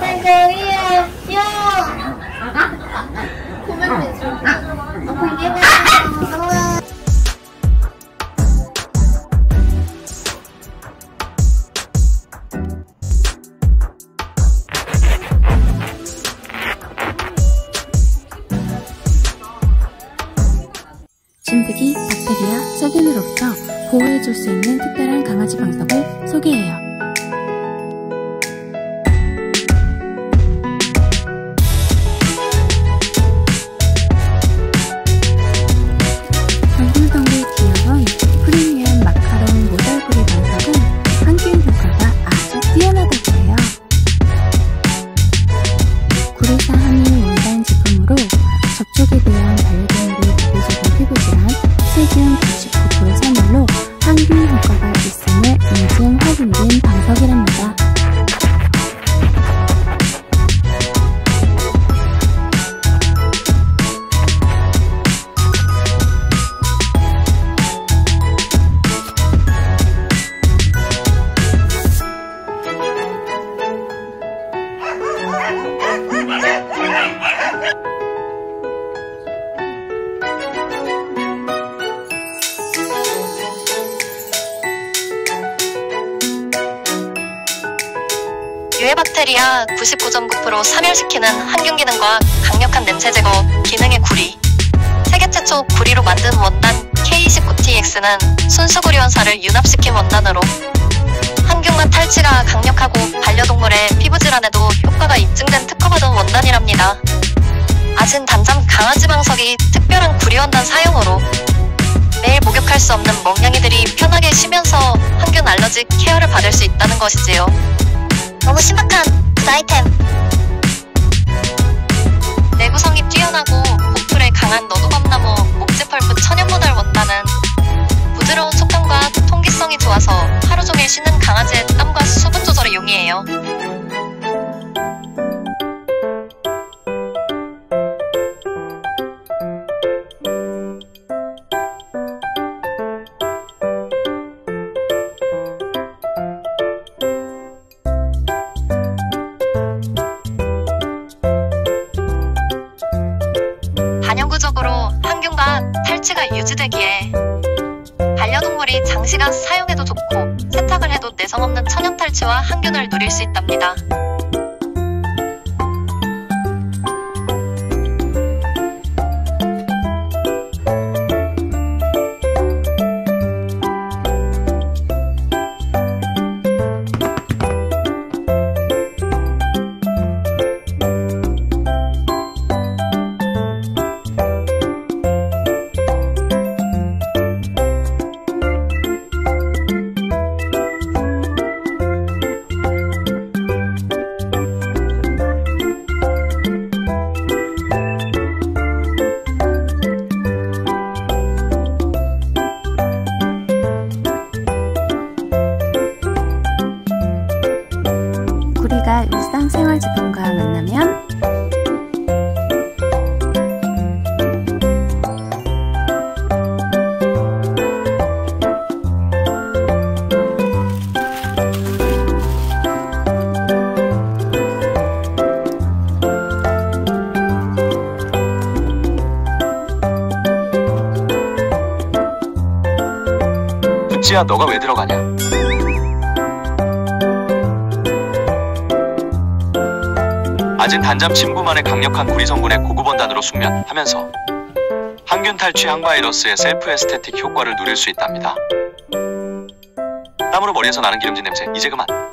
저기요, 고백해 줘. 진드기, 박테리아, 세균으로부터 보호해줄 수 있는 특별한 강아지 방석을 소개해요. 덩글덩글 귀여운 프리미엄 마카롱 모달구리 방석은 항균 효과가 아주 뛰어나다고 해요. 구리사 함유 원단 제품으로 접촉에 대한 반려동물의 대표적인 피부질환 세균 99% 산물로 항균 효과가 있음을 인증 확인된 방석이랍니다. 유해박테리아 99.9% 사멸시키는 항균 기능과 강력한 냄새 제거 기능의 구리. 세계 최초 구리로 만든 원단 K29TX는 순수구리원사를 융합시킨 원단으로 항균과 탈취가 강력하고 반려동물의 피부질환에도 효과가 입증된 특허받은 원단이랍니다. 아진 단잠 강아지 방석이 특별한 구리원단 사용으로 매일 목욕할 수 없는 멍냥이들이 편하게 쉬면서 항균 알러지 케어를 받을 수 있다는 것이지요. 너무 신박한 굿 아이템. 내구성이 뛰어나고 보풀에 강한 너도밤나무 목재펄프 천연모달 원단은 부드러운 촉감과 통기성이 좋아서 하루 종일 쉬는 강아지의 땀과 수분 조절에 용이해요. 반영구적으로 항균과 탈취가 유지되기에 반려동물이 장시간 사용해도 좋고 세탁을 해도 내성 없는 천연 탈취와 항균을 누릴 수 있답니다. 구리가 일상생활지품과 만나면 굿즈야, 너가 왜 들어가냐? 아진 단잠 침구만의 강력한 구리 성분의 고급 원단으로 숙면하면서 항균 탈취 항바이러스의 셀프 에스테틱 효과를 누릴 수 있답니다. 땀으로 머리에서 나는 기름진 냄새 이제 그만.